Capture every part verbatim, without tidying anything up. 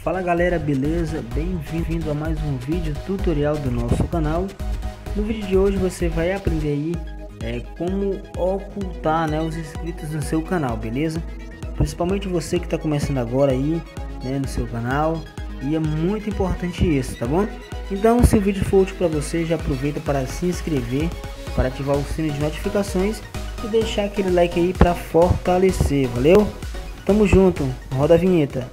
Fala galera, beleza? Bem-vindo a mais um vídeo tutorial do nosso canal. No vídeo de hoje você vai aprender aí é, como ocultar, né, os inscritos no seu canal, beleza? Principalmente você que está começando agora aí, né, no seu canal, e é muito importante isso, tá bom? Então, se o vídeo for útil para você, já aproveita para se inscrever, para ativar o sino de notificações e deixar aquele like aí para fortalecer, valeu? Tamo junto, roda a vinheta.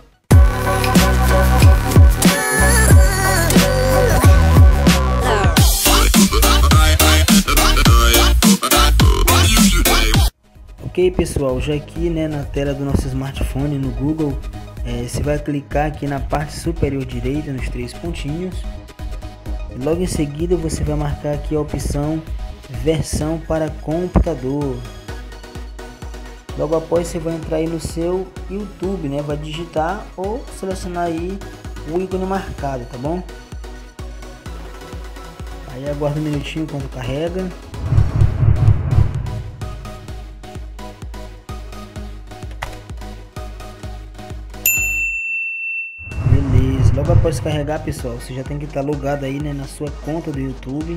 Ok pessoal, já aqui, né, na tela do nosso smartphone no Google, é, você vai clicar aqui na parte superior direita nos três pontinhos e logo em seguida você vai marcar aqui a opção versão para computador. Logo após você vai entrar aí no seu YouTube, né, vai digitar ou selecionar aí o ícone marcado, tá bom? Aí aguarda um minutinho enquanto carrega. Beleza, logo após carregar pessoal, você já tem que estar logado aí, né, na sua conta do YouTube.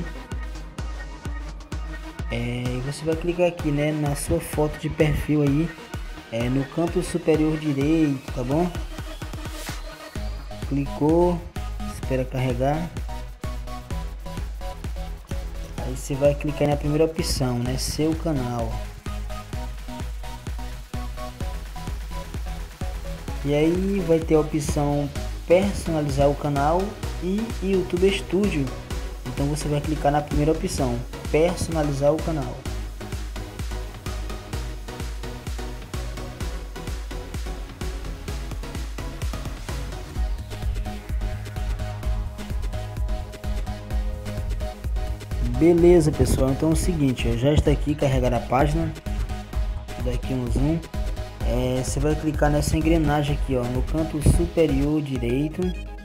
É, você vai clicar aqui, né, na sua foto de perfil aí, é, no canto superior direito, tá bom? Clicou, espera carregar. Aí você vai clicar na primeira opção, né, seu canal. E aí vai ter a opção personalizar o canal e YouTube Studio. Então você vai clicar na primeira opção, personalizar o canal. Beleza pessoal, então é o seguinte, ó, já está aqui carregada a página. Vou dar aqui um zoom. É, você vai clicar nessa engrenagem aqui, ó, no canto superior direito.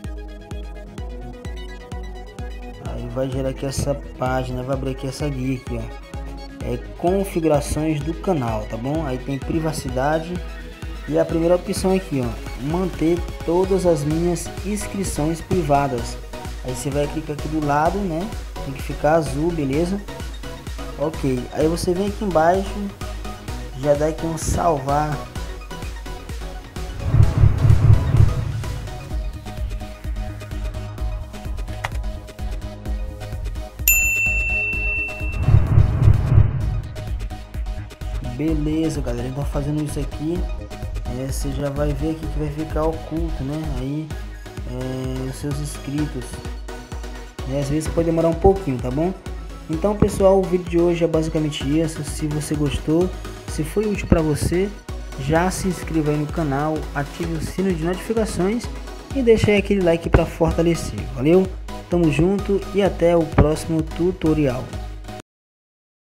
Aí vai gerar aqui essa página, vai abrir aqui essa guia aqui, ó. É configurações do canal, tá bom? Aí tem privacidade e a primeira opção aqui, ó, manter todas as minhas inscrições privadas. Aí você vai clicar aqui do lado, né? Tem que ficar azul, beleza? Ok, aí você vem aqui embaixo, já dá aqui um salvar. Beleza galera, então fazendo isso aqui, é, você já vai ver aqui que vai ficar oculto, né, aí é, os seus inscritos, né? Às vezes pode demorar um pouquinho, tá bom? Então pessoal, o vídeo de hoje é basicamente isso. Se você gostou, se foi útil para você, já se inscreva aí no canal, ative o sino de notificações e deixe aí aquele like para fortalecer, valeu? Tamo junto e até o próximo tutorial.